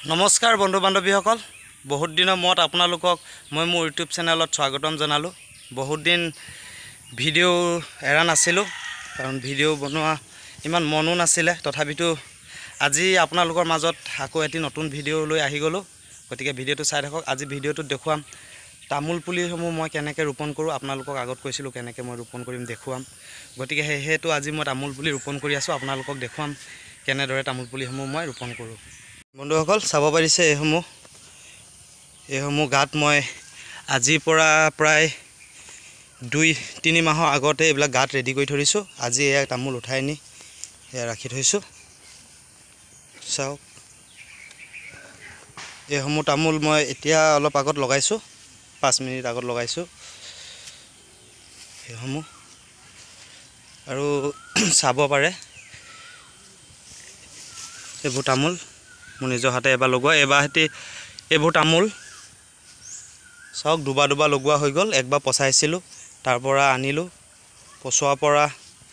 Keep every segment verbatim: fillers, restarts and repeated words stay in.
নমস্কাৰ বন্ধু বান্ধৱীসকল, বহুত দিনৰ মূৰত আপোনালোকক মই মোৰ ইউটিউব চেনেলত স্বাগতম জনালোঁ। বহুত দিন ভিডিঅ' এৰা নাছিলোঁ, কাৰণ ভিডিঅ' বনোৱা ইমান মনো নাছিলে। তথাপিতো আজি আপোনালোকৰ মাজত আকৌ এটি নতুন ভিডিঅ' লৈ আহি গ'লোঁ। গতিকে ভিডিঅ'টো চাই থাকক। আজি ভিডিঅ'টোত দেখুৱাম তামোল পুলিসমূহ মই কেনেকৈ ৰোপণ কৰোঁ। আপোনালোকক আগত কৈছিলোঁ কেনেকৈ মই ৰোপণ কৰিম দেখুৱাম। গতিকে সেইটো আজি মই তামোল পুলি ৰোপণ কৰি আছোঁ। আপোনালোকক দেখুৱাম কেনেদৰে তামোল পুলিসমূহ মই ৰোপণ কৰোঁ। বন্ধুসকল, চাব পাৰিছে এইসমূহ এইসমূহ গাঁত মই আজিৰ পৰা প্ৰায় দুই তিনি মাহৰ আগতে এইবিলাক গাঁত ৰেডি কৰি থৈ দিছোঁ। আজি এয়া তামোল উঠাই নি এয়া ৰাখি থৈছোঁ। চাওক, এইসমূহ তামোল মই এতিয়া অলপ আগত লগাইছোঁ, পাঁচ মিনিট আগত লগাইছোঁ এইসমূহ। আৰু চাব পাৰে এইবোৰ তামোল মোৰ নিজৰ হাতে এবাৰ লগোৱা। এবাৰ সৈতে এইবোৰ তামোল চাওক, দুবাৰ দুবাৰ লগোৱা হৈ গ'ল। একবাৰ পচাইছিলোঁ, তাৰ পৰা আনিলোঁ, পচোৱাৰ পৰা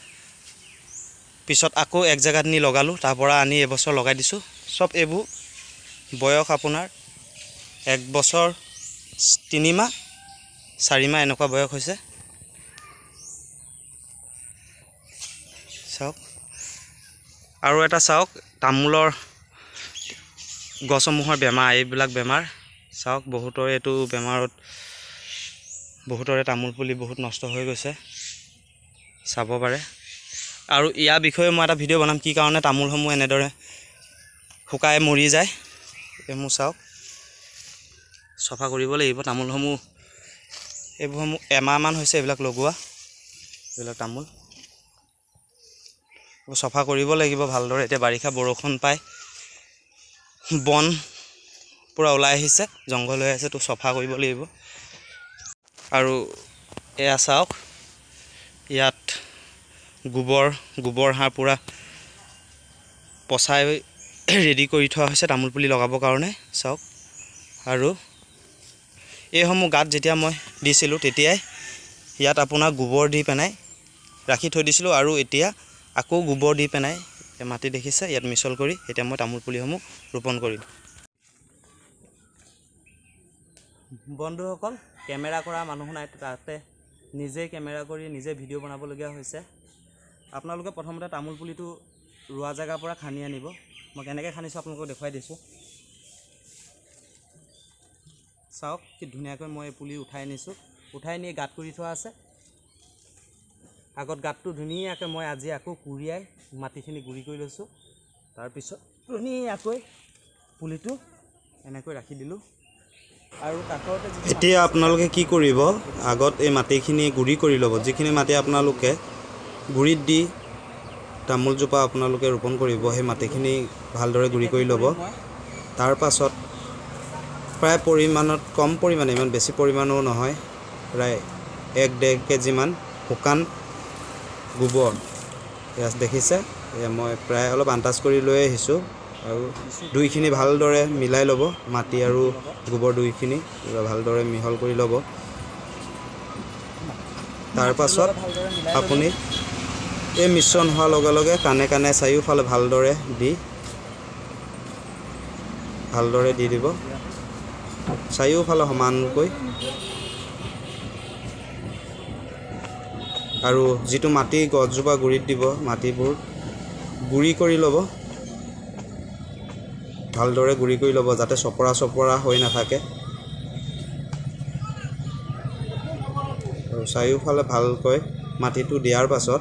পিছত আকৌ এক জেগাত নি লগালোঁ, তাৰ পৰা আনি এবছৰ লগাই দিছোঁ। চব এইবোৰ বয়স আপোনাৰ এক বছৰ তিনিমাহ চাৰিমাহ এনেকুৱা বয়স হৈছে। চাওক, আৰু এটা চাওক তামোলৰ গছসমূহৰ বেমাৰ, এইবিলাক বেমাৰ চাওক। বহুতৰে এইটো বেমাৰত বহুতৰে তামোল পুলি বহুত নষ্ট হৈ গৈছে, চাব পাৰে। আৰু ইয়াৰ বিষয়ে মই এটা ভিডিঅ' বনাম, কি কাৰণে তামোলসমূহ এনেদৰে শুকাই মৰি যায়। এইসমূহ চাওক, চফা কৰিব লাগিব তামোলসমূহ। এইবোৰসমূহ এমাহমান হৈছে এইবিলাক লগোৱা, এইবিলাক তামোল চফা কৰিব লাগিব ভালদৰে। এতিয়া বাৰিষা বৰষুণ পায়, বন পূৰা ওলাই আহিছে, জংঘল হৈ আছে, তো চফা কৰিব লাগিব। আৰু এয়া চাওক, ইয়াত গোবৰ গোবৰ সাৰ পূৰা পচাই ৰেডি কৰি থোৱা হৈছে তামোল পুলি লগাবৰ কাৰণে। চাওক, আৰু এইসমূহ গাঁত যেতিয়া মই দিছিলোঁ তেতিয়াই ইয়াত আপোনাৰ গোবৰ দি পেলাই ৰাখি থৈ দিছিলোঁ। আৰু এতিয়া আকৌ গোবৰ দি পেলাই মাটি দেখিছে ইয়াত মিছল কৰি এতিয়া মই তামোল পুলিসমূহ ৰোপণ কৰিম। বন্ধুসকল, কেমেৰা কৰা মানুহ নাই, তাতে নিজে কেমেৰা কৰি নিজে ভিডিঅ' বনাবলগীয়া হৈছে। আপোনালোকে প্ৰথমতে তামোল পুলিটো ৰোৱা জেগাৰ পৰা খান্দি আনিব। মই কেনেকৈ খান্দিছোঁ আপোনালোকক দেখুৱাই দিছোঁ। চাওক, কি ধুনীয়াকৈ মই এই পুলি উঠাই আনিছোঁ। উঠাই নি গাঁত কৰি থোৱা আছে। আগত গাঁতটো ধুনীয়াকৈ মই আজি আকৌ কুৰিয়াই মাটিখিনি গুড়ি কৰি লৈছোঁ। তাৰপিছত ধুনীয়াকৈ পুলিটো এনেকৈ ৰাখি দিলোঁ। আৰু কাষতে এতিয়া আপোনালোকে কি কৰিব, আগত এই মাটিখিনি গুড়ি কৰি ল'ব। যিখিনি মাটি আপোনালোকে গুড়িত দি তামোলজোপা আপোনালোকে ৰোপণ কৰিব, সেই মাটিখিনি ভালদৰে গুড়ি কৰি ল'ব। তাৰ পাছত প্ৰায় পৰিমাণত কম পৰিমাণে, ইমান বেছি পৰিমাণো নহয়, প্ৰায় এক ডেৰ কেজিমান শুকান গোবৰ, ইয়াত দেখিছে মই প্ৰায় অলপ আন্দাজ কৰি লৈ আহিছোঁ। আৰু দুইখিনি ভালদৰে মিলাই ল'ব, মাটি আৰু গোবৰ দুইখিনি ভালদৰে মিহল কৰি ল'ব। তাৰ পাছত আপুনি এই মিশ্ৰণ হোৱাৰ লগে লগে কাণে কাণে চাৰিওফালে ভালদৰে দি ভালদৰে দি দিব, চাৰিওফালে সমানকৈ। আৰু যিটো মাটি গছজোপা গুড়িত দিব, মাটিবোৰ গুড়ি কৰি ল'ব, ভালদৰে গুড়ি কৰি ল'ব, যাতে চপৰা চপৰা হৈ নাথাকে। আৰু চাৰিওফালে ভালকৈ মাটিটো দিয়াৰ পাছত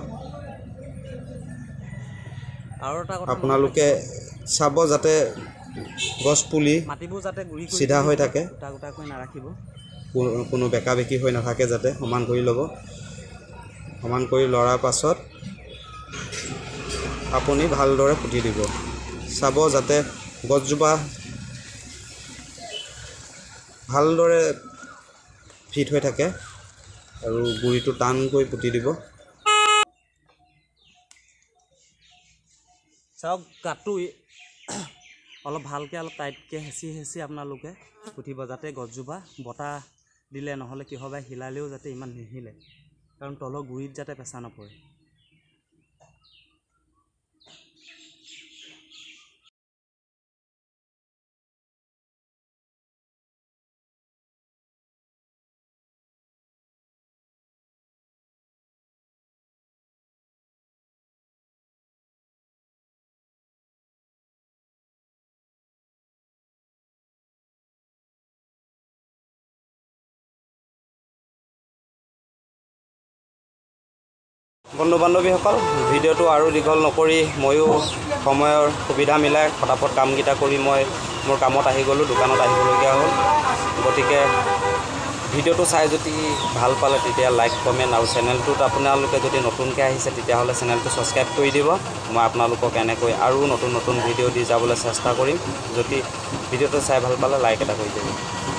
আপোনালোকে চাব যাতে গছ পুলি চিধা হৈ থাকে, কোনো বেকা বেকি হৈ নাথাকে, যাতে সমান কৰি ল'ব। সমান কৰি লৰাৰ পাছত আপুনি ভালদৰে পুতি দিব। চাব যাতে গছজোপা ভালদৰে ফিট হৈ থাকে, আৰু গুড়িটো টানকৈ পুতি দিব। চাওক, গাঁতটো অলপ ভালকৈ অলপ টাইটকৈ হেঁচি হেঁচি আপোনালোকে পুতিব, যাতে গছজোপা বতাহ দিলে নহ'লে কিহবাই হিলালেও যাতে ইমান নিহিলে, কাৰণ তলৰ গুড়িত যাতে পেঁচা নপৰে। বন্ধু বান্ধৱীসকল, ভিডিঅ'টো আৰু দীঘল নকৰি ময়ো সময়ৰ সুবিধা মিলাই ফটাফট কামকেইটা কৰি মই মোৰ কামত আহি গ'লোঁ, দোকানত আহিবলগীয়া হ'ল। গতিকে ভিডিঅ'টো চাই যদি ভাল পালে তেতিয়া লাইক কমেণ্ট আৰু চেনেলটোত আপোনালোকে যদি নতুনকৈ আহিছে তেতিয়াহ'লে চেনেলটো ছাবস্ক্ৰাইব কৰি দিব। মই আপোনালোকক এনেকৈ আৰু নতুন নতুন ভিডিঅ' দি যাবলৈ চেষ্টা কৰিম। যদি ভিডিঅ'টো চাই ভাল পালে লাইক এটা কৰি দিব।